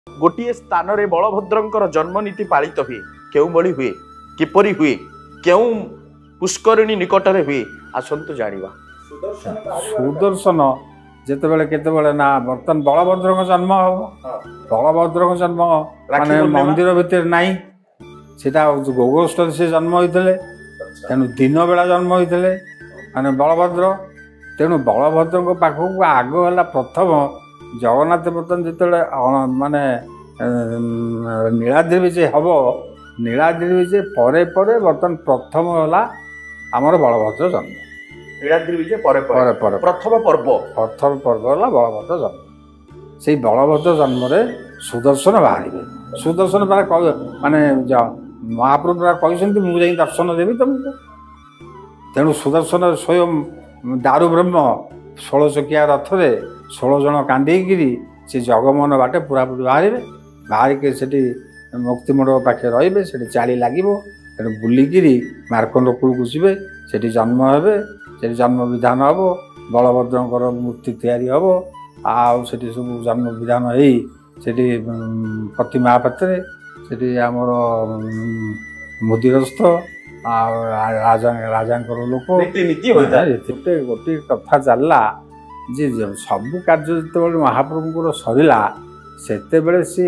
गोटे स्थान रे बलभद्रंकर जन्मनीति पालित हुए केउ भली हुए किपरि हुए केउ पुष्करिणी निकट रे हुए आसंतु जानिबा। सुदर्शन जेतेबेले केतेबेले ना बर्तन बलभद्र जन्म हम बलभद्र जन्म माने मंदिर भितर नाही सेटा गोगोष्ठ से जन्म होइतले तेनु दिन बेला जन्म होइतले माने बलभद्र तेनु बलभद्र को पाखक आग होला प्रथम जगन्नाथ बर्तन जेतेबेले माने नीलाद्रि विजय हम नीलाद्रि विजय परे परे बर्तन प्रथम होला आमर बलभद्र जन्म नीलाद्रि विजय परे परे प्रथम पर्व होला बलभद्र जन्म से बलभद्र जन्म रे सुदर्शन बाहर सुदर्शन माने महाप्रभु कहते मुझे दर्शन देवी तुमको तेणु सुदर्शन स्वयं दारु ब्रह्म 16 चकिया रथ रे 16 जन कांदी से जगमोहन बाटे पूरा पूरी बाहर के सेठी मुक्ति मंडप पाखे रही से चाली लगे तेणु बुलिकी मार्कंड कूल को जीवे से जन्म हे से जन्म विधान हम बलभद्रंकर मूर्ति तैयारी हम आउ सब जन्म विधान हो पति महापात्र से आमर मुदिरस्थ राजा लोक गोटे गोटे कथा चलला जे सबु कार्य जो महाप्रभुर सरला से सी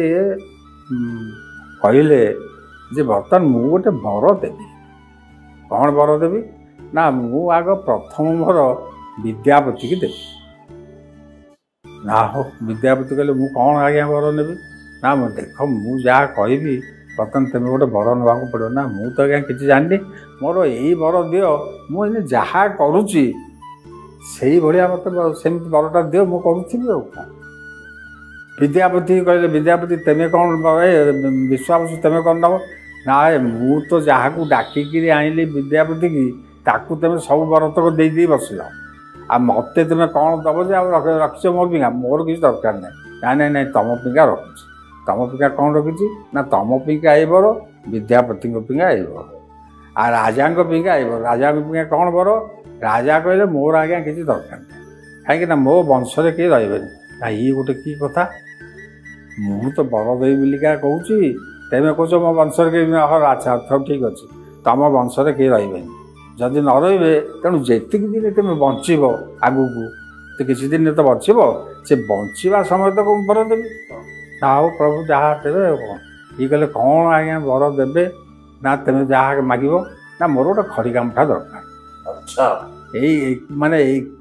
कहले जे बर्तमान मु गोटे वर देवी कौन वर देवी ना मु आग प्रथम भर विद्यापति की देवी ना हो विद्यापति कहले मु कौन आज्ञा वर नेबी ना मु देख मु जहाँ कहि बर्तमान तुम गोटे वर ना पड़ो ना मु तो आज्ञा किसी जानी मोर यही वर दियो मुझे जहाँ करुच्ची से भाया मत सेमती वरटा दियो मु करुथी विद्यापति कहले विद्यापति तेमे कौन विश्वास तेमे कौन नब ना मु तो जहाँ को डाकिकी आइली विद्यापति की ताकू तुम सब बरतक दे बसल आ मत तुम कौन दब जे रखीच मो पिंगा मोर किसी दरकार ना ना ना तुम पिंगा रखुच तुम पिंगा कौन रखी ना तुम पिंगा आईबर विद्यापति पिंगा आईबर आ राजा पिंगा आईबर राजा पिंगा कौन बर राजा कहले मोर आज्ञा किसी दरकार ना कहीं मो वंश किए रे ना ये गोटे कि कथा मु तो बर देवी बोलिका कहूँ तेमे कौच मो वंश अच्छा सब ठीक अच्छे तुम वंश किए रे जदि न रे तेणु जीक दिन तुम बचब आगू तो किसी दिन तो बचब से बचा समय तो वर देवी आओ प्रभु जहाँ देवे ये कहले कौन आज्ञा वर देवे ना तुम जहाँ माग ना मोर गोटे खड़ी गामुठा दरकार अच्छा यही माने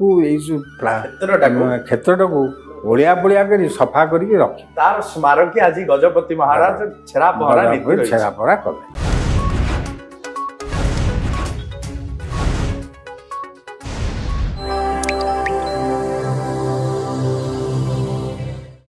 क्षेत्र को ओलिया पुलिया कर सफा करके रखी तार स्मारक आज गजपति महाराज छेरा पहरा कले।